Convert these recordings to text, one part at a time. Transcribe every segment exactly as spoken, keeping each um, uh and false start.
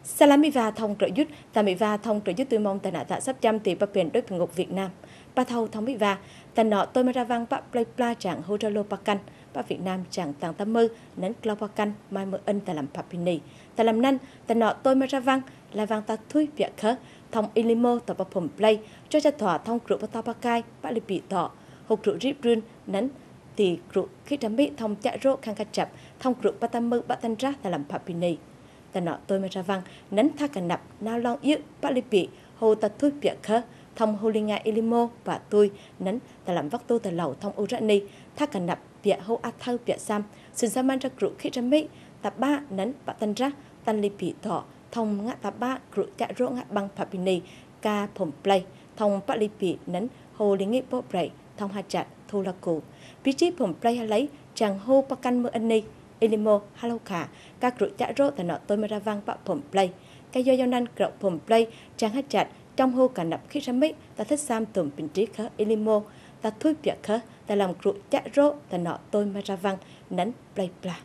Salamiva thông trợ giúp, Tamiva thông trợ giúp tôi mong tại nạ tạ sắp trăm tỷ bắp biển đối với ngục Việt Nam. Ba thâu thông mỹ va, tại nọ tôi mới ra vang bắp play pla chẳng hô ra lô pakan, bắp Việt Nam chẳng tàng tâm mơ, nến clau pakan, mai mơ ân tại làm papini. Tại làm năn, tại nọ tôi mới ra vang, là vang ta thui việc khớ, thông ilimo tập bắp phẩm play, cho cha thỏa thông cựu bắp tao pakai, bắp lì bị tọ, hộp rượu rip run, nến thì cựu khi trắm bị thông chạy rô khang cắt chập, thông cựu bắp tâm mơ bắp tan ra tại làm papini. Tại nọ tôi mới ra vang, nến tha cả nạp, nào long yếu, bắp lì bị, hồ ta thui việc khớ, thông Holinga Ilimo và tôi nấn ta làm vắc tu ta lầu thông Urani tha cả nạp bịa hô a thâu bịa sam xin sa man ra cựu khi ra mỹ ta ba nấn bạ tân ra tan li bị thọ thông ngã ta ba cựu chạy rỗ ngã băng papini ca phồng play thông bạ li bị nấn hồ li nghị bộ brầy thông ha chặt thu la cụ bí chí phồng play ha lấy chàng hô pa căn mơ ani Ilimo hello cả ca cựu chạy rỗ ta nọ tôi mới ra vang bạ phồng play cái do do nan cựu phồng play chàng ha chặt trong hô cả nạp khi ra mỹ ta thích sam tùm bình trí khớ ilimo ta thui bịa khớ ta làm cựu chạy rô ta nọ tôi mà ra văng nấn play pla.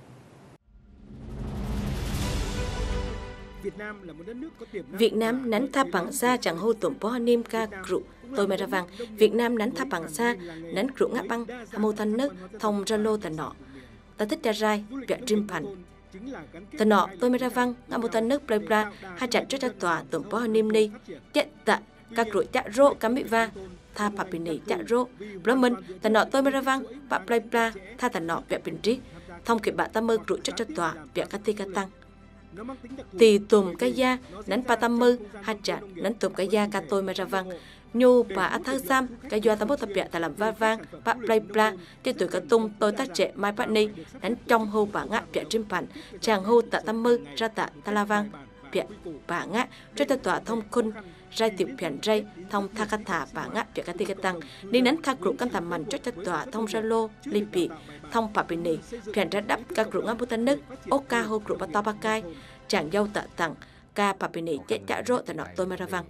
Việt Nam nắn tháp bằng xa chẳng hô tùm bó niêm ca cựu tôi mà ra văng Việt Nam nắn tháp bằng xa nắn cựu ngã băng mô thanh nước thông ra lô ta nọ ta thích ra rai bịa trim phản. Tờ nọ tôi mới ra văng ngã một tấn nước play pla hai chặt cho tòa tụm bó niêm ni chết tạ các rủi chạ rô cắm bị va tha papini chạ rô bro mình tờ nọ tôi mới ra văng bạ play pla tha tờ nọ bẹ bình trí thông kịp bạ ta mơ rủi cho tòa bẹ cát ti cát tăng tì tùm cái da nắn pa tam mơ hai chặt nắn tùm cái da ca tôi mới ra văng nhu và át thơ sam cái doa ta bố tập bẹ ta làm va vang bạ play pla tiêu tuổi cả tung tôi tác trẻ mai bạn ni nắn trong hô bả ngã bẹ chim phản chàng hô tạ tam mơ ra tạ ta la vang bẹ bả ngã cho ta tỏa thông khôn rai tiểu phiền rai thông tha cát thả bả ngã bẹ cát ti cát tăng đi nắn tha cựu căn thảm màn cho ta tỏa thông ra lô li bị thông papini phiền ra đắp ca cựu ngã bút tân nước oka hô cựu bắt to ba cai chàng dâu tạ tặng ca papini chạy chạy rộ ta nọ tôi mà ra vang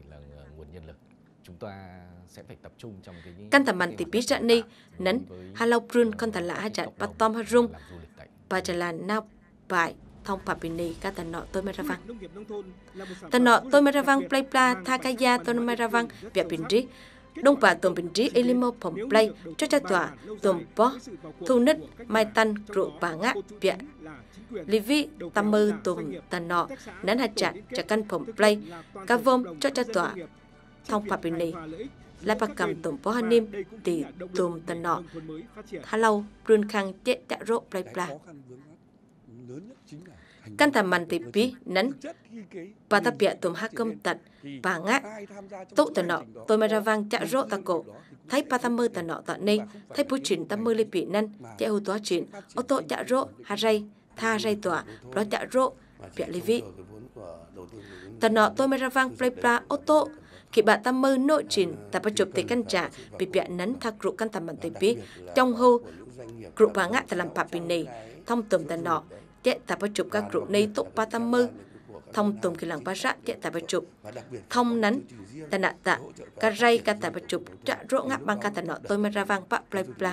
căn thầm mạnh thì biết ra ni nấn halau prun con thà lạ hai chặt bắt tom hai rung và chả là nao bài thông papini ca tần nọ tôi mới ra vang tần nọ tôi mới ra vang play pla tha ca ya tôi mới ra vang việc bình trí đông bà tùm bình trí elimo phồng play cho cha tòa tùm bó thu nứt mai tan rượu bà ngã việc Livi tam mơ tùm tần nọ nấn hai chặt chả căn phồng play ca vôm cho cha tòa thông papini la pa cầm tùm bó hà niêm thì tùm tần nọ hà lâu run khang chết đã rộ play pla căn thầm mạnh thì bí nấn và ta bịa tùm hát cơm tật bà ngã tụ tần nọ tôi mà ra vang chạ rộ ta cổ thấy pa tam mơ tần nọ tận ni thấy bút trình tam mơ li bị nân chạy hô tóa trình ô tô chạ rộ hà ray tha ray tỏa đó chạ rộ bịa li vi tần nọ tôi mà ra vang play pla ô tô khi bạn ta mơ nội trình ta bắt chụp tới căn trả bị bịa nấn thạc rượu căn tầm bằng tới bí trong hô rượu bà ngã ta làm papini thông tùm ta nọ chạy ta bắt chụp các rượu này tụ ba ta mơ thông tùm khi làng ba rạ chạy ta bắt chụp thông nấn ta nạ tạ ca ray ca ta bắt chụp trả rượu ngã bằng ca ta nọ tôi mới ra vang bạ play pla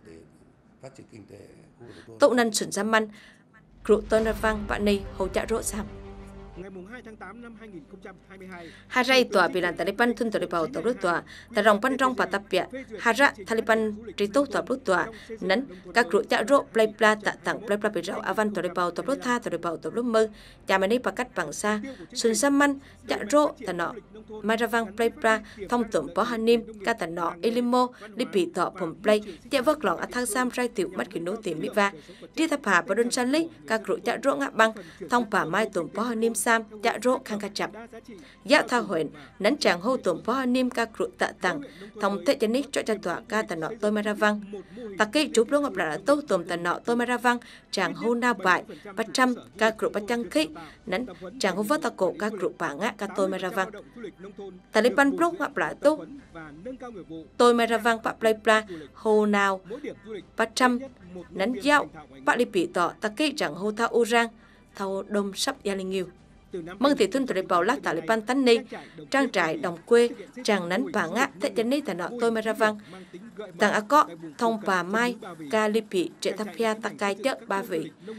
tụ năn sửn ra man rượu tôi ra vang bạn này hỗ trả rượu sao ngày hai tháng tám năm hai nghìn không trăm hai mươi hai. Harai tòa bilan Taliban thun tali bau tàu tòa, tarong pan rong patapia, hara Taliban trito tàu tòa, nấn các rủi chạ rộ play pla tạ tặng play pla bị rau avan tali bau tàu tha tali bau tàu mơ, chả mà đi pakat bằng xa, sun saman chạ rộ tà nọ, maravang play pla thông tụm bó hanim, ca tà nọ ilimo đi bị tọ phồng play, chạ vớt lòng athang sam rai tiểu mắt kỳ nô tìm bị va, đi tháp hà và đơn san lý các rủi chạ rộ ngã băng, thông bà mai tụm bó hanim sam chạ rộ khang ca chập, dạ tha huyện nấn chàng hô tụm bó hanim ca rủi tạ tặng, thông tệ chân nít cho chân tọa ca tà nọ tôi maravang, ta cây chụp luôn ngập là tô tụm tà nọ tôi maravang, chàng hô na bại, bắt trăm ca rủi bắt chăng khí, nấn chàng hô vớt ta cổ ca rủi bà ngã ca tôi maravang. Taliban blog ngập lại tốt tôi mà ra vang bạ play pla hồ nào bắt trăm nắn dạo bạ li bị tỏ ta cây chẳng hô thao u rang thao đông sắp gia linh yêu mong thì tuân tụi bảo lát Taliban tán ni trang trại đồng quê chàng nắn bà ngã thế chân ni ta nọ tôi mà ra vang tàng á có thông bà mai ca li bị trẻ tháp pia ta cai chợ ba vị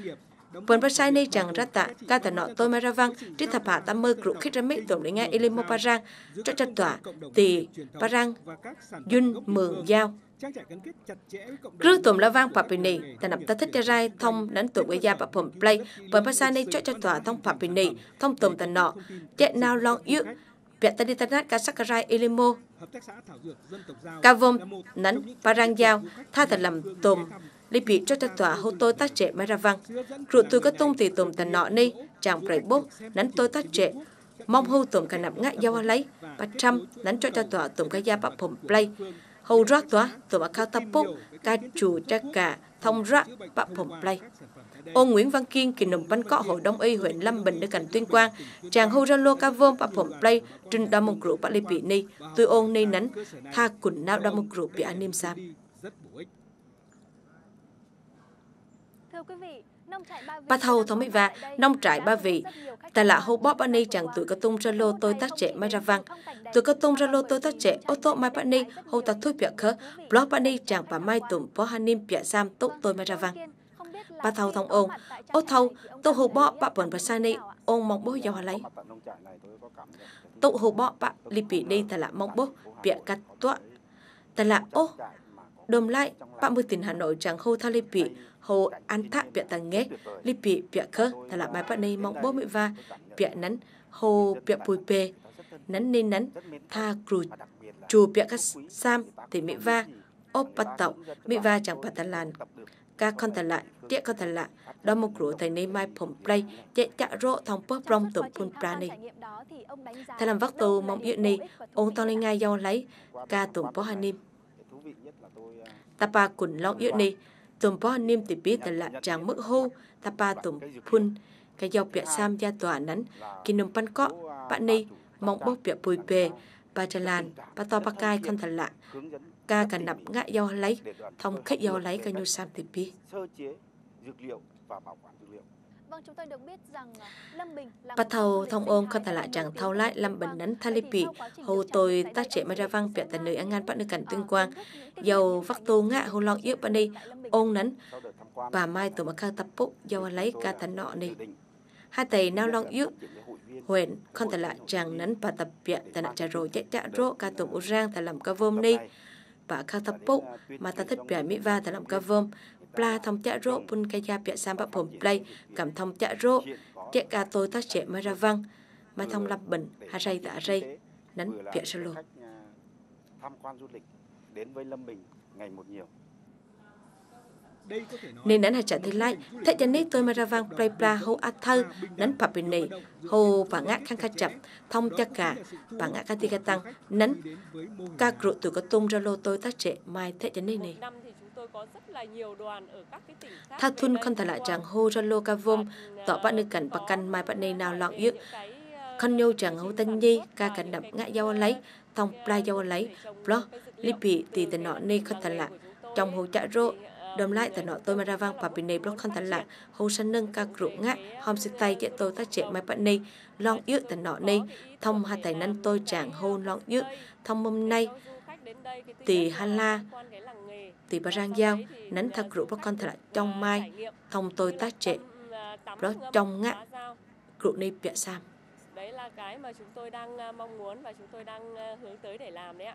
Buồn bác sai này chẳng ra tạ, ca tà nọ tôi mai ra văng, trí thập hạ tam mơ crụ khích ra mỹ tổng để nghe Ilimo Parang, cho cho tỏa, tỷ Parang, Yun Mường Giao. Rư tùm la vang Papini, ta nằm ta thích ra rai thông đánh tụm gây gia bạc phẩm play, buồn bác sai này cho cho tỏa thông Papini, thông tùm tà nọ, chạy nào lòng yếu, việc ta đi ta nát ca sắc ca rai Ilimo. Ca vôm, nắn, Parang Giao, tha ta làm tùm, lý bị cho cho tòa hô tôi tác trẻ mới ra văng. Rụt tôi có tung thì tùm tần nọ ni, chẳng phải bốc, nắn tôi tác trẻ. Mong hô tùm cả nằm ngã giao lấy, ba trăm, nắn cho cho tòa tùm cái gia bạc phẩm play. Hô rót tòa, tùm ở cao tập bốc, ca chủ cha cả, thông rác bạc phẩm play. Ông Nguyễn Văn Kiên, kỳ nồng bánh cọ hội Đông Y, huyện Lâm Bình, nơi cảnh Tuyên Quang, chàng hô ra lô ca vôm bạc phẩm play, trên đa mông cửu bạc lý bị ni, tôi ôn ni nắn, tha quần nào đa mông cửu bị an niêm sam. Ba thâu thống mỹ và nông trại ba vị ta là hô bóp anh chẳng tụi có tung ra lô tôi tác trẻ mai ra văng tụi có tung ra lô tôi tác trẻ ô tô mai bạn ni hô ta thôi bịa khớ blog bạn ni chẳng bà mai tụm bó han nim bịa sam tốt tôi mai ra văng ba thâu thông ôn ô thâu tôi hô bóp bạn bẩn và sai ni ôn mong bố giao lấy tụ hô bóp bạn li bị đi ta là mong bố bịa cắt toa ta là ô đồm lại bạn mươi tiền Hà Nội chẳng hô tha li bị hồ an thạ bịa tầng nghe li bị bịa khơ ta là bài bạn này mong bố mỹ va bịa nắn hồ bịa bùi pê nắn nên nắn tha cừu chù bịa các sam thì mỹ va ốp bắt tàu mỹ va chẳng bắt tàn làn ca con tàn lại tiệ con tàn lại đó một cừu tại này mai phồng play chạy chạ rộ thòng bóp rong tụm phun prani ta làm vắt tù mong yêu này ông tao lên ngay giao lấy ca tụm bó hai nim ta pa cùn long yêu này tùm bó niêm tỉ bí tà lạ chẳng mức hô ta pa tùm phun cái dọc bịa sam gia tòa nắn kỳ nông pan cọ bạn này mong bốc bịa bùi bề ba trà lan ba to ba cai con thật lạ ca cả nặp ngã dao lấy thông khách dao lấy cái nhu sam tỉ bí. Bà thầu thông ôn con ta lại chẳng thâu lại Lâm Bình nắn tha li bị hồ tôi tác trẻ mà ra văng bịa tần nơi ăn ngan bạn nơi cảnh Tuyên Quang dầu vắt tô ngã hồ long yếu bạn đi ôn nắn bà mai tụi mà cao tập bốc dầu lấy ca tần nọ đi hai tay nao long yếu huyện con ta lại chẳng nắn bà tập bịa tần lại trả rồi chạy chạy rô ca tụm u rang ta làm ca vôm đi bà cao tập bốc mà ta thích bịa mỹ va ta làm ca vôm pla thông chạ rô pun cây gia bịa sam bắp phồng play cảm thông chạ rô chạy ca tôi tác trẻ mà ra văng mà thông Lâm Bình hà ray tạ ray nắn bịa sơ lô tham quan du lịch đến với Lâm Bình ngày một nhiều nên nắn hà trả thế lại thế cho nên tôi mà ra văng play pla hô a thơ nắn bạc bình này hô bà ngã khang kha chậm thông cha cả bà ngã ca ti ca tăng nắn ca crụ từ có tung ra lô tôi tác trẻ mai thế cho nên này tha thun con thà lại chẳng hô ra lô ca vôm tỏ bạn nữ cảnh bạc căn mai bạn này nào lọt yết con nhô chẳng hô tân nhi ca cảnh đập ngã dao lấy thông pla dao lấy blog li bị tì tần nọ nê con thà lại trong hồ chạ rô đâm lại tần nọ tôi mà ra vang papine blog con thà lại hô sân nâng ca crụ ngã hôm sẽ tay chạy tôi tác trẻ mai bạn này lon yết tần nọ nê thông hai tài năng tôi chẳng hô lon yết thông hôm nay tì Hà La tì Bà Rang Giao nắn thật rượu bác con thật là trong mai thông tôi tác trệ đó trong ngã rượu này bịa sam. Đấy là cái mà chúng tôi đang mong muốn và chúng tôi đang hướng tới để làm đấy ạ.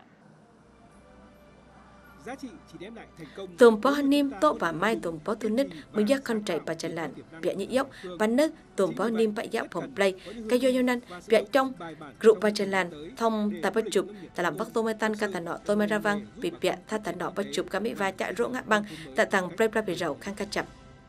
Tùm bó niêm tốt và mai tùm bó tu nít mới giác con chạy bà trả làn bịa nhị dốc và nước tùm bó niêm bạ dạo phòng play cái do nan bịa trong rượu bà trả làn thông ta bắt chụp ta làm vắc tô mê tan ca tà nọ tôi mê ra văng bị bịa tha tà nọ bắt chụp ca mỹ va chạy rỗ ngã băng tạ tàng play play bị rầu khang ca chậm.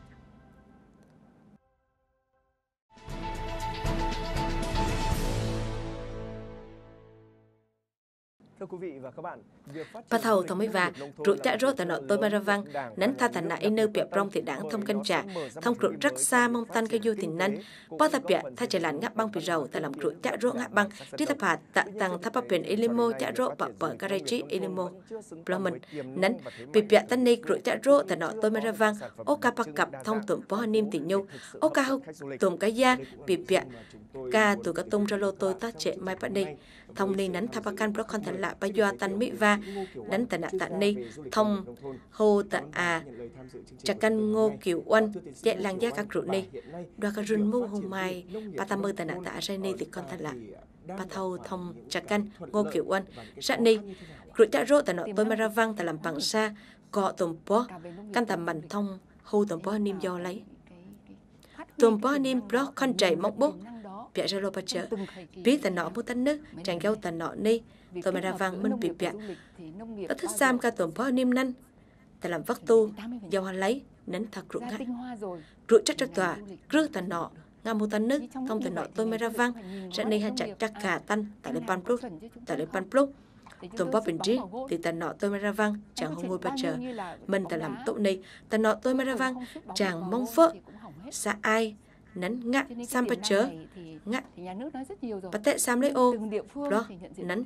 Thưa quý vị và các bạn, bà thầu thông mới và rượu chạ rốt tại nọ tôi mà ra văng nắn tha tàn nại nơ bịa prong thì đáng thông canh trả thông rượu rắc xa mong tan cái du tình năn bó ta bịa tha chạy làn ngã băng bị rầu ta làm rượu chạ rốt ngã băng trí thập hạt tạ tăng tháp bắp biển Ilimo chạ rốt bạc bờ Karachi Ilimo Blomen nắn bị bịa tan này rượu chạ rốt tại nọ tôi mà ra văng ô ca bạc cặp thông tụm bó niêm tình nhu ô ca hốc tụm cái da bị bịa Ca từ các tung ra lô tôi ta trẻ mai bạn đi. Thông ni nắn tháp can pro con thần lạ ba doa tan mỹ va nắn tận nạ tận ni thông hô tạ à chả căn ngô kiểu oanh dạy làng gia các rượu ni đoa các rừng mưu hùng mai ba ta mơ tận nạ tạ ra ni thì con thần lạ ba thâu thông chả căn ngô kiểu oanh ra ni rượu chả rô tận nọ tôi mà ra văng tận làm bằng xa cọ tùm bó căn tầm mạnh thông hô tùm bó niêm do lấy tùm bó niêm bó con chạy móc bố bịa ra lô bà chợ biết tận nọ mua tấn nước chẳng gâu tận nọ ni tôi mà ra vang minh bị bịa ta thích giam ca tổn phó niêm năn ta làm vắc tu dâu hắn lấy nến thật rụng ngại rụi chắc cho tòa rước tận nọ nga mua tấn nước thông tận nọ tôi mới ra vang sẽ ni hắn chạy chắc cả tan tại lên pan plus tại lên pan plus tổn phó bình trí thì tận nọ tôi mới ra vang chẳng không ngồi bà chợ mình ta làm tốt ni tận nọ tôi mới ra vang chẳng mong phơ xa ai nắn ngã sam bà chớ ngã bà tệ sam lấy ô đó nắn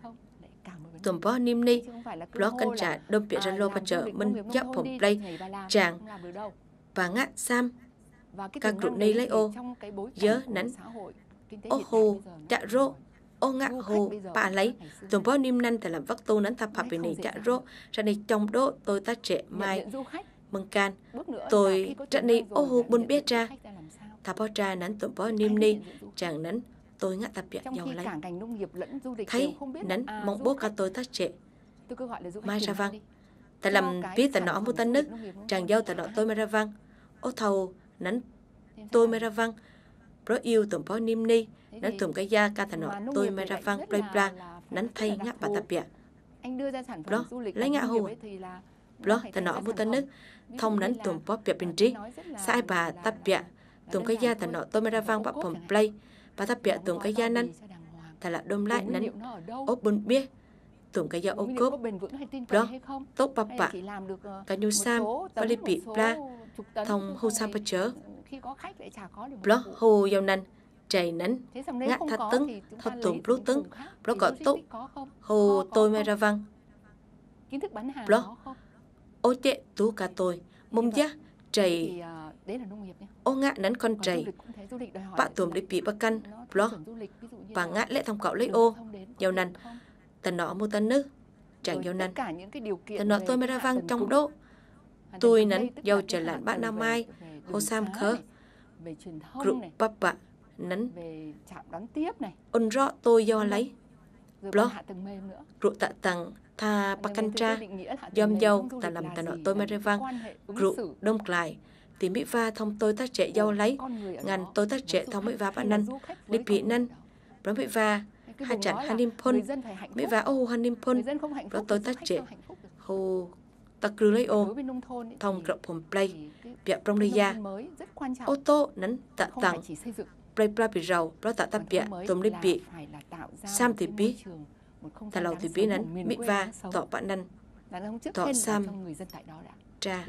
tùm bó niêm ni đó cân trả đâm bịa ra lô bà chớ mình dọc phổng play chàng và ngã sam các rụt ni lấy ô dớ nắn ô hồ chạ rô ô ngã hồ bà lấy tùm bó niêm năn thì làm vắc tu nắn thập hợp bình này chạ rô ra này trong đô tôi ta trẻ mai mừng can tôi trận này ô hồ buồn biết ra thà bó tra nắn tụm bó niêm ni chàng nắn tôi ngã tập biệt nhau lấy thấy nắn mong bố cả tôi tác trệ mai ra vang ta làm biết ta nọ mua tân nước chàng dâu ta nọ tôi mới ra vang ô thầu nắn tôi mới ra vang bó yêu tụm bó niêm ni nắn tụm cái da ca ta nọ tôi mới ra vang play pla nắn thay ngã bà tập biệt đó lấy ngã hồ đó ta nọ mua tân nước thông nắn tụm bó biệt bình trí sai bà tập biệt tụm cái da tận nọ tôi mới ra vang bắp phẩm play và ta bịa tụm cái da năn ta là đôm lại nắn ốp bún bia tụm cái da ốp cốp đó tốt bắp bạ cả nhu sam và li bị pla thông hô sam bát chớ đó hô dâu năn chảy nắn ngắt thắt tứng thắt tụm lú tứng đó có tốt hô tôi mới ra vang đó ô chế tú cả tôi mông giá chảy ô ngã nắn con chảy bạ tùm đi bị bạc căn blog và ngã lẽ thông cậu lấy ô dầu năn tần nọ mua tân nước chẳng dầu năn tần nọ tôi mới ra vang trong đô tôi nắn dầu trở lại bạn nam mai hô sam khớ group bắp bạ nắn ôn rõ tôi do lấy blog rượu tạ tặng tha bạc căn tra dòm dâu ta làm tần nọ tôi mới ra vang rượu đông lại thì mỹ va thông tôi tác trẻ dâu lấy ngàn tôi tác trẻ thông mỹ va bạn năn đi bị năn đó mỹ va hai chặt hai nim phun mỹ va ô hai nim phun đó tôi tác trẻ hồ ta cứ lấy ô thông gợp hồn play bịa trong đây ra ô tô nắn tạ tặng play play bị rầu đó tạ tập bịa tôm đi bị sam thì bí ta lâu thì bí nắn mỹ va tỏ bạn năn tỏ sam tra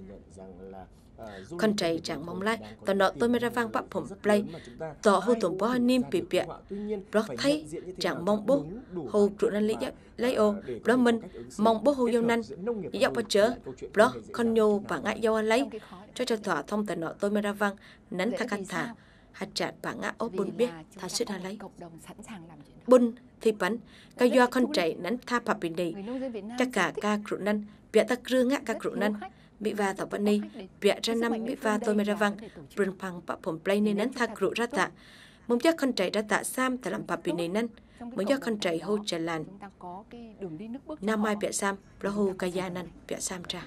con trai chẳng mong lại tao nọ tôi mới ra vang bắp phẩm play tỏ hô tổn bó niêm bị bịa đó thấy chẳng mong bố hô trụ năn lý lấy ô đó mình mong bố hô dâu năn dọc bắt chớ đó con nhô bà ngại dâu anh lấy cho cho thỏa thông tao nọ tôi mới ra vang nắn thà căn thả hạt chặt bà ngã ốp bún biết thà sức hà lấy bún thì bắn cái doa con trai nắn tha phạp bình đi chắc cả ca trụ năn bịa ta cưa ngã ca trụ năn mỹ va tàu bạn ni bịa ra năm mỹ va tôi mới ra vang bừng phăng bắp phẩm play nên nắn thác rượu ra tạ muốn cho con trai ra tạ sam ta làm bắp bình nắn muốn cho con trai hô trà làn nam mai bịa sam lo hô kaya năn bịa sam ra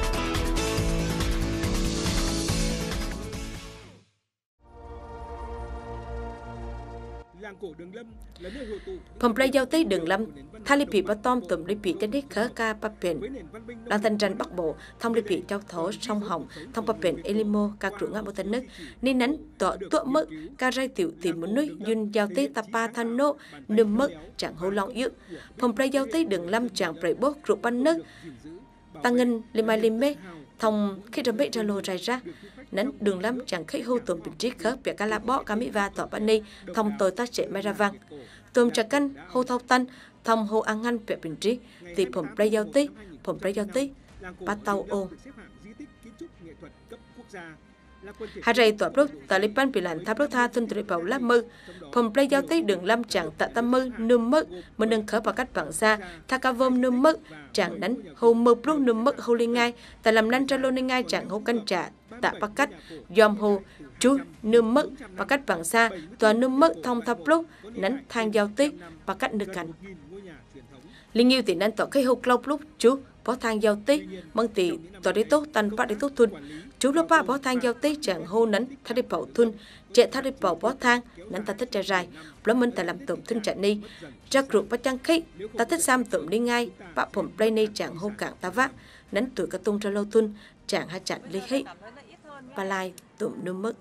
Phòng play giao tế đường lâm, tha li bị bắt tom tụm li bị chân đích khớ ca bắp bền. Đang tân tranh bắc bộ, thông li bị trao thổ sông hồng, thông bắp bền elimo ca cử ngã một tân nước, nên nắn tọa tọa mực ca rai tiểu tìm muốn núi dun giao tế tapa than nô nêm mực chẳng hô long yếu. Phòng play giao tế đường lâm chẳng play bốc rượu ban nước, tăng ngân li mai li mê, thông khi ra bệ ra lô rai ra. Nắn đường lâm chẳng khách hô tùm bình trí khớp bịa ca la bó ca mỹ va tỏ bạn ni thông tôi tác trẻ mai ra vang tùm trà căn hô thao tân thông hô ăn ngăn bịa bình trí thì phẩm play giao tí phẩm play giao tí ba tàu ôm Hà rây tòa bốc Taliban bị làn tháp bốc tha tuân tùy bảo láp mơ. Phòng play giao tích đường lâm chẳng tạ tâm mơ nương mơ mơ nâng khở vào cách bằng xa. Tha ca vôm nương mơ chẳng đánh hô mơ bốc nương mơ hô liên ngay. Tại làm năn tra lô nên ngay chẳng hô canh trả tạ bác cách. Dòm hô chú nương mơ và cách bằng xa. Tòa nương mơ thông tháp bốc nắn thang giao tích và cách nước cảnh. Linh yêu thì nên tỏ cái hô lâu lúc chú bó thang giao tích mong tỷ tỏ đi tốt tan bác đi tốt thun. Chú lúc ba bó thang giao tích chẳng hô nắn thá đi bảo thun. Trẻ thá đi bảo bó thang nắn ta thích ra dài. Bló mình ta làm tổm thun chẳng ni. Ra rụt bá chăng khích ta thích xăm tổm đi ngay. Bác phổng play ni chẳng hô cảng ta vác. Nắn tuổi ca tung ra lâu thun chẳng ha chặn lý hích. Ba lai tổm nương mức.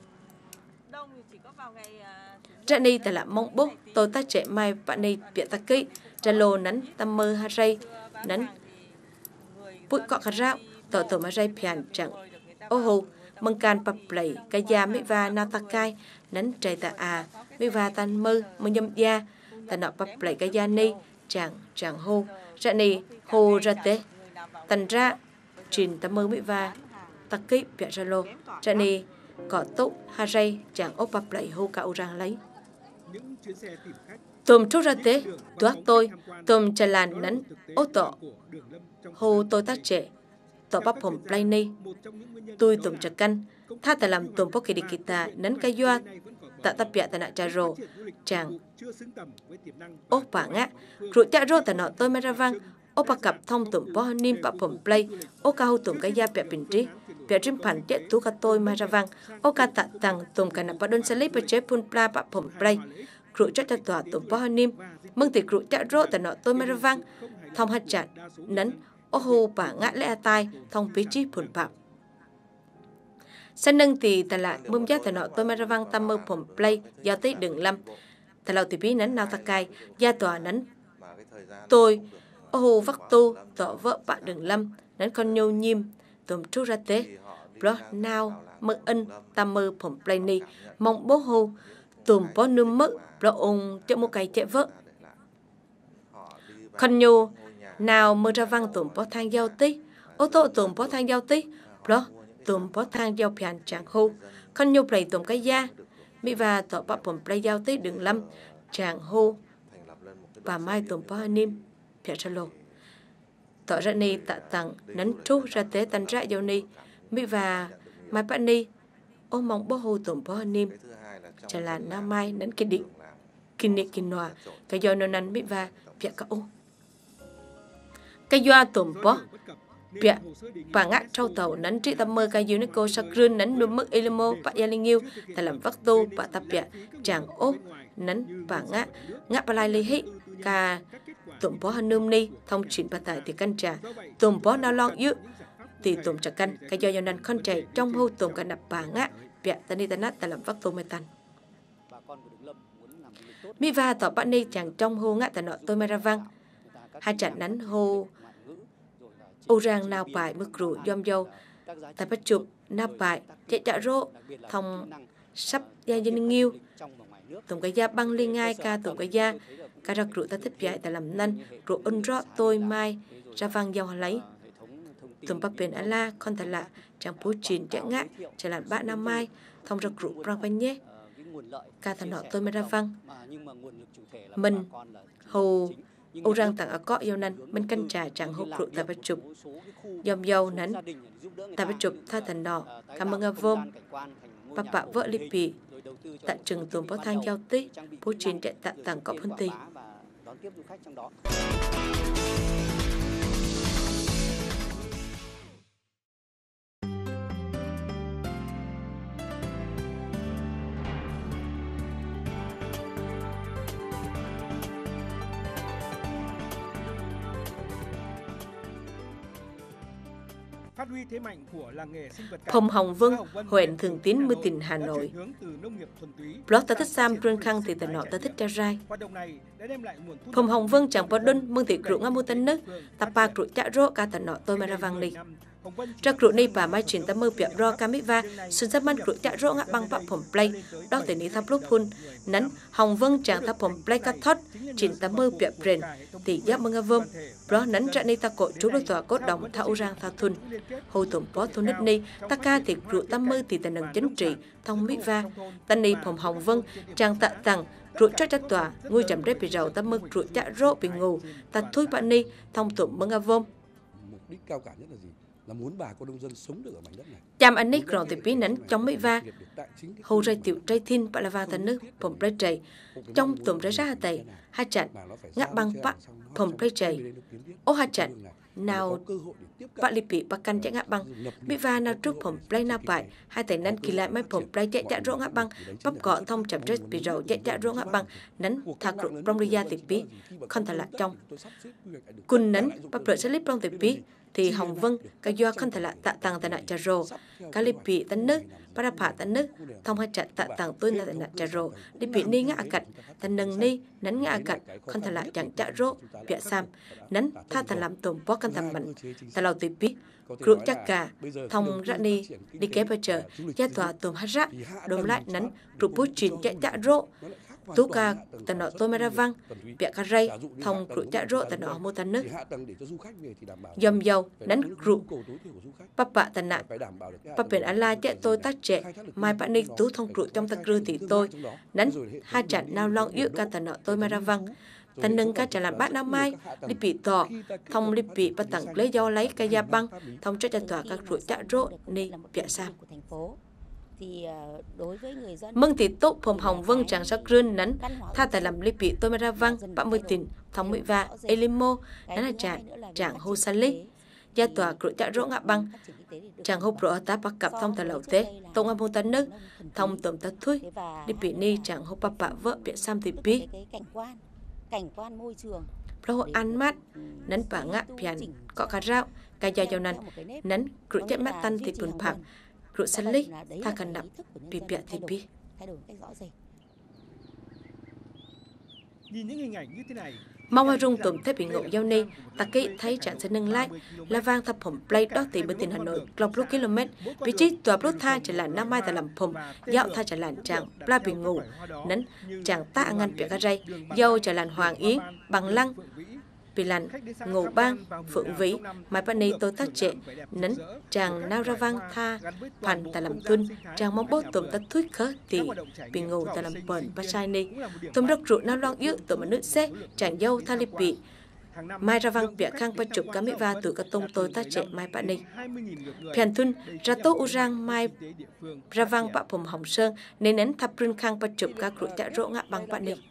Ra ni ta làm mong bốc tôi ta trẻ mai bạn ni bịa ta kỹ. Ra lô nắn tâm mơ ha rây nắn bụi cọ khá rạo tỏ tổ mà rây phiền chẳng ô hồ mong can bập lầy cái da mấy va na ta cai nắn trời ta à mấy va tan mơ mơ nhâm da ta nọ bập lầy cái da ni chẳng chẳng hô ra ni hô ra tế tần ra trình ta mơ mấy va ta kỹ bịa ra lô ra ni cọ tốt ha rây chẳng ốp bập lầy hô cả u rang lấy tùm trút ra tế tuát tôi tùm trà làn nắn ô tọ hồ tôi tác trẻ tọ bắp hồng play ni tôi tùm trà canh tha ta làm tùm bó kỳ đi kỳ ta nắn cái doa tạ tập bịa ta nạ trà rồ chàng ô bảng á rụi chạ rô ta nọ tôi mới ra vang ô bà cặp thông tùm bó nim bắp hồng play ô ca hô tùm cái da bịa bình trí bịa rim phản chết tú ca tôi mới ra vang ô ca tạ tăng tùm cả nạ bà đôn xa lý bà chế phun pla bắp hồng play rụi cho cho tòa tụm bó nim mừng thì rụi chạ rô ta nọ tôi mới ra vang thông hát chặt nấn ô hô bà ngã lẽ tai thông phí chí phun bạp sân nâng thì ta lại mâm giá ta nọ tôi mới ra vang tâm mơ phồng play giao tới đường lâm ta lâu thì bí nấn nào ta cai gia tòa nấn tôi ô hô vắc tu tỏ vợ bạn đường lâm nấn con nhô nhim tụm trú ra tế bó nào mơ ân tâm mơ phồng play ni mong bố hô tùm bó nương mơ bó ôn cho một cái chạy vợ con nhô nào mơ ra vang tùm bó thang giao tí ô tô tùm bó thang giao tí bó tùm bó thang giao phiền chẳng hô con nhô play tùm cái da mỹ và tỏ bắp bùm play giao tí đường lâm chẳng hô và mai tùm bó nim phía ra lô tỏ ra ni tạ tặng nấn trú ra tế tàn ra giao ni mỹ và mai bác ni ô mong bó hô tùm bó nim chả là nam mai nấn cái định kinh nị kinh nòa cái do nó nắn bị va bịa cả ô cái do tùm bó bịa và ngã trâu tàu nắn trị tâm mơ cái UNESCO sắc rươn nắn nuôi mức elimo và gia linh yêu ta làm vắc tu và tập bịa chàng ô nắn và ngã ngã bà lai lý hị cả tùm bó hân nôm ni thông chuyện bà tài thì căn trà tùm bó nào lon yếu thì tùm trà căn cái do do nắn con trẻ trong hô tùm cả nạp bà ngã bịa ta ni ta nát ta làm vắc tu mê tan mi va tỏ bạn ni chẳng trong hô ngã ta nọ tôi mới ra vang hai trận nắn hô ô rang nào bài mức rủ dom dâu tại bắt chụp nào bài chạy trả rô thông sắp gia dân nghiêu tụm cái da băng liên ngay ca tụm cái da ca ra rủ ta thích dạy ta làm năn rủ ôn rõ tôi mai ra vang dâu lấy tụm bắp biển ala con thật lạ chẳng bố chín chạy ngã chạy làm bạn năm mai thông ra rủ rang bánh nhé ca thằng nọ tôi mới ra văng mình hầu ô răng tặng ở cọ yêu năn mình canh trà chẳng hộp rượu tại bạch chụp dòng dâu nắn tại bạch chụp tha thằng nọ cảm ơn vôm bà bạ vợ lip bì tại trường tùm bó thang giao tí bố chín chạy tạ tặng cọ phân tì Phòng Hồng Vân, huyện Thường Tín, Mưa Tình, Hà Nội. Blog ta thích Sam Trương Khang thì ta nọ ta thích Tra Rai. Phòng Hồng Vân chẳng có đơn mương thị rượu ngắm mô tân nước, ta pa rượu chạ rô ca ta nọ tôi mà ra vang đi. Ra cựu này bà mai chuyển tâm mơ bịa ro cam va xuân giáp man cựu chạ rỗ ngã băng bạc phẩm play đó từ ní tháp lúc hun nắn hồng vân chàng tháp phẩm play cắt thót chuyển tâm mơ bịa bền thì giáp mơ ngà vơm đó nắn ra này ta cội chú đối tòa cốt đồng thao rang thao thun hồi tổng phó thôn nít ni ta ca thì cựu tâm mơ thì tần nâng chính trị thông mỹ va tân ni phòng hồng vân chàng tạ tặng rụi cho chất tòa ngôi chậm rết bị rầu ta mơ rụi chạ rỗ bị ngủ ta thui bạn ni thông tụm mơ ngà vơm mục đích cao cả nhất là gì? Là muốn bà con nông dân sống được ở mảnh đất này. Chăm anh nick rồi thì bí nắn trong mấy va hầu ray tiểu trai thiên bà là va thành nước phòng play chạy trong tụm ra ra tẩy hai chặn ngã băng bạ phòng play chạy ô hai chặn nào bạn lì bị bạc căn chạy ngã băng bị va nào trước phòng play nào bại hai tay nắn kỳ lại mấy phòng play chạy chạy rỗ ngã băng bắp cọ thông chậm rết bị rầu chạy chạy rỗ ngã băng nắn thạc rụng trong ria thì bí không thể lạc trong cùn nắn bắp lợi sẽ lít trong thì bí thì Hồng Vân cái do không thể là tạ tàng tại nạ trà rồ cái lì bị tấn nước bà ra phá tấn nước thông hai chặt tạ tàng tôi là tại nạ trà rồ lì bị ni ngã cặt tấn nâng ni nắn ngã cặt không thể là chẳng chạ rô bịa sam nắn tha ta làm tôm bó căn tầm mạnh ta lâu tùy biết cựu chắc cả thông ra ni đi kế bây giờ gia tòa tôm hát rác đốm lại nắn rụt bút chín chạy chạ rô tú ca ta nọ tôi mới ra văng bịa ca ray thông cựu chạ rô ta nọ mua tấn nước dầm dầu nắn cựu bắp bạ tần nạ bắp biển ala chạy tôi tác trẻ mai bạn ni tú thông cựu trong ta cư thì tôi nắn hai chặn nào long yếu ca ta nọ tôi mới ra văng ta nâng ca trả làm bát năm mai đi bị tỏ thông đi bị bắt tặng lấy do lấy cây da băng thông cho tòa các rủi chạ rô ni bịa sam mừng thì tốt phòng Hồng Vân chẳng sắc rươn nắn tha tại làm lý bị tôi mới ra văng bạn mươi tiền thông mỹ và elimo nắn là trạng trạng hô san lý gia tòa cựu chạ rỗ ngã băng chàng hô pro ta bắt cặp thông tại lẩu tế tông âm hô tấn nước thông tôm ta thui đi bị ni chẳng hô bắp bạ vợ bịa sam thì bí cảnh quan môi trường pro ăn mát nắn bả ngã pian cọ cà rau cà da dầu nắn nắn cựu chạ mắt tan thì bùn phẳng rụi sân lý tha cần nặng bị bịa thì bí nhìn những hình ảnh như thế này mong hoa rung tụm thế bị ngộ giao ni ta kỹ thấy trạng sẽ nâng lại là vang thập phẩm play đó thì bên tiền Hà Nội lọc lúc km vị trí tòa plot tha trở lại năm mai tại làm phẩm dạo tha trở lại chàng pla bị ngủ nấn chàng ta ngăn bịa ca ray dâu trở lại Hoàng Yến Bằng Lăng bị lạnh ngủ bang phượng vĩ mai bạn này tôi tác trệ nấn chàng nao ra vang tha phản tại làm tuân chàng mong bố tụm ta thuyết khớ thì bị ngủ tại làm bẩn ba sai ni tụm rất rượu nao loang yếu tụm nước xe chàng dâu tha liệp bị mai ra vang bịa khang ba chục cá mỹ va từ cái tông tôi tác trệ mai bạn này phèn thun ra tô u rang mai ra vang bạ phồng Hồng Sơn nên nén thập rươn khang ba chục cá cựu chạ rỗ ngã bằng bạn này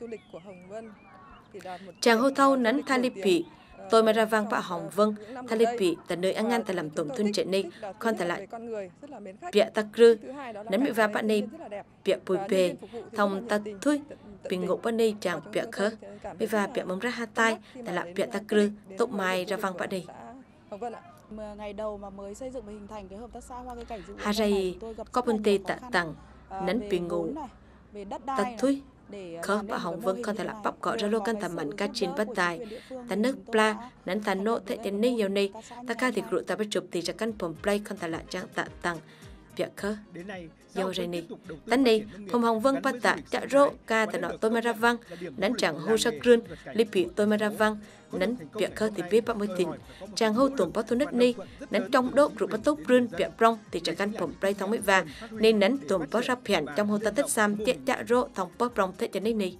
chàng hô thâu nắn tha liệp bị tôi mới ra vang bạ Hồng Vân tha liệp bị tại nơi ăn ngăn tại làm tổn thương trẻ ni con tại lại bịa ta cư nắn bị va bạn này bịa bùi bề thông ta thui bị ngộ bạn này chàng bịa khớ bị va bịa mông ra hai tay tại lại bịa ta cư tụng mai ra vang bạn này ngày đầu mà mới xây dựng và hình thành cái hợp tác xã Hoa Cây Cảnh hà ray có bên tê tạ tặng nắn bị ngộ ta thui khớ bà Hồng Vân con thể là bắp cọ ra lô căn tầm mạnh cá chín bắt tài ta nước pla nắn ta nô thế chân ni nhiều ni ta ca thì cựu ta bắt chụp thì cho căn phẩm play con thể là trang tạ tăng việc khớ dâu rồi ni tấn ni phòng Hồng Vân bắt tạ chạ rô ca ta nọ tôi mới ra văng nắn chẳng hô sắc rươn li bị tôi mới ra văng nắn việc khớ thì biết bắt mới tình chàng hô tụm bắt thôn nứt ni nắn trong đốt rượu bắt tốt rươn việc prong thì cho căn phẩm play thông mới vàng nên nắn tụm bắt ra phèn trong hô ta tích sam chạ chạ rô thông bắt prong thế cho nên ni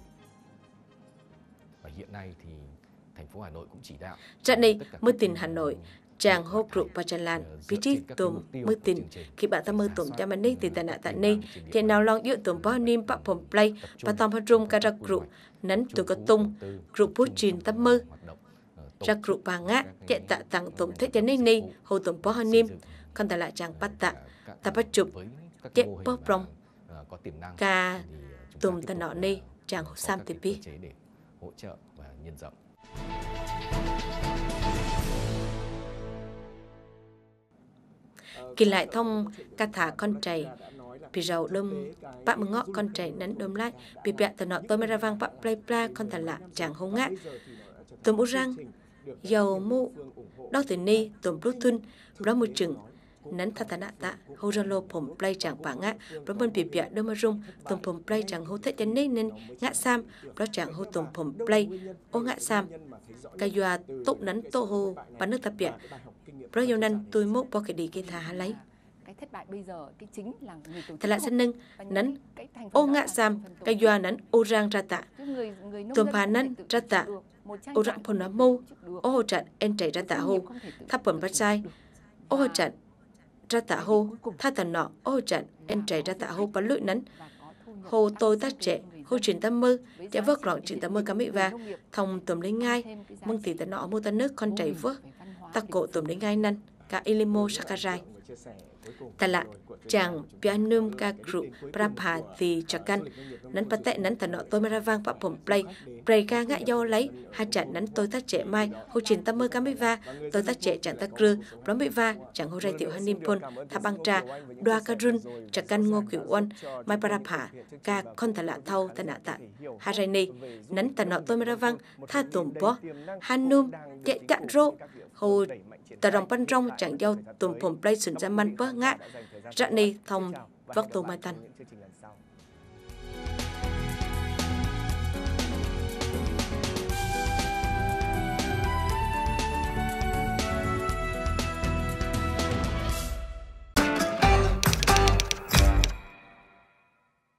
và hiện nay thì thành phố Hà Nội cũng chỉ đạo trận này mới tình Hà Nội chàng hô rượu và tràn lan vị trí tụm mới tình khi bạn ta mơ tụm cho mình đi thì tại nạ tại ni thì nào long giữa tụm bao nim bạ phẩm play và tòng phát rung ca ra rượu nắn từ cái tung rượu bút chín tâm mơ ra rượu bà ngã chạy tạ tặng tụm thế cho nên ni hồ tụm bao nim còn tại lại chàng bắt tạ ta bắt chụp chạy bóp rong ca tụm ta nọ ni chàng hồ sam thì biết hỗ trợ và nhân rộng. Kỳ lại thông ca thả con trầy bị rầu đâm bác mừng ngọ con trầy nắn đâm lại bị bẹt từ nọ tôi mới ra vang bác play pla con thả lạ chàng hông ngã tùm u răng dầu mu đo từ ni tôm bút thun đó môi trường nắn thà nạ tạ hô ra lô phồng play chẳng bảng ngã đó bên bị bịa đôi mà rung tôm phồng play chẳng hô thế đến nên ngã sam đó chẳng hô tôm phồng play ô ngã sam cái doa tốt nắn tô hô bắn nước tập bịa đó yêu nên tôi mốt bỏ cái đi cái thà há lấy cái thất bại bây giờ cái chính là người tổ chức thật là sân nâng nắn ô ngã sam cái doa nắn ô rang ra tạ tôm phá nắn ra tạ ô rạng phun nó mâu ô hồ trận en chảy ra tạ hô tháp bẩn bắt sai ô hồ trận ra tạ hô tha tần nọ ô hồ trận en chảy ra tạ hô bắn lưỡi nắn hồ tôi ta trẻ hồ truyền tâm mơ trẻ vớt lọn truyền tâm mơ cá mỹ và thòng tùm lấy ngay mong tỷ tần nọ mua tân nước con chảy vớt ta cổ tùm lấy ngay năn cả ilimo sakarai ta lạ chàng pianum ca group prapha thì chakan nắn bắt tệ nắn tần nọ tôi mới ra vang bạ phồng play play ca ngã do lấy hai trận nắn tôi ta trẻ mai hồ truyền tâm mơ cá mỹ va tôi ta trẻ chẳng ta krư lắm mỹ va chẳng hồ rai tiểu han nimpon tháp băng trà đoa ca run chakan ngô kiểu oan mai prapha ca con ta lạ thâu ta nạ tạ hai rai ni nắn tần nọ tôi mới ra vang tha tùm bó hanum chạy cạn rô hồ tờ rồng pan rong chẳng giao tùm phồng play sườn ra man bớ ngã rạ ni thông vắc tù mai tan